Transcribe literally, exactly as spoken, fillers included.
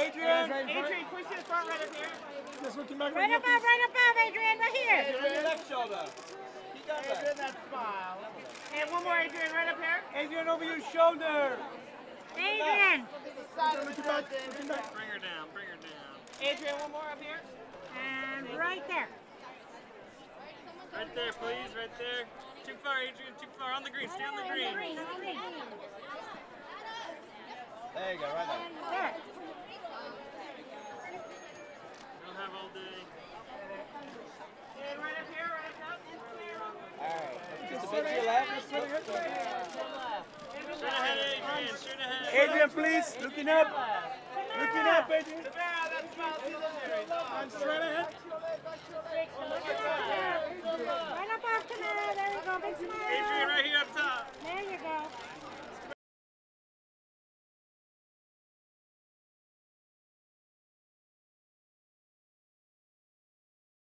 Adrian. Adrian, push to the front right up here. Just looking back Right above, right above, Adrian, right here. Adrian, your left shoulder. Keep that back. Adrian, that smile. And one more, Adrian, right up here. Adrian, over your shoulder. Adrian. Looking back, looking back. Bring her down, bring her down. Adrian, one more up here. And right there. Right there, please, right there. Too far, Adrian, too far. On the green, stay on the green. Green, on the green. There you go, right there. There. Don't have all day. And right up here, right up top. Alright, just a bit to your left. Straight ahead, Adrian, straight ahead. Adrian, please. Looking up. Looking up, Adrian. That smile, see those areas. And straight ahead.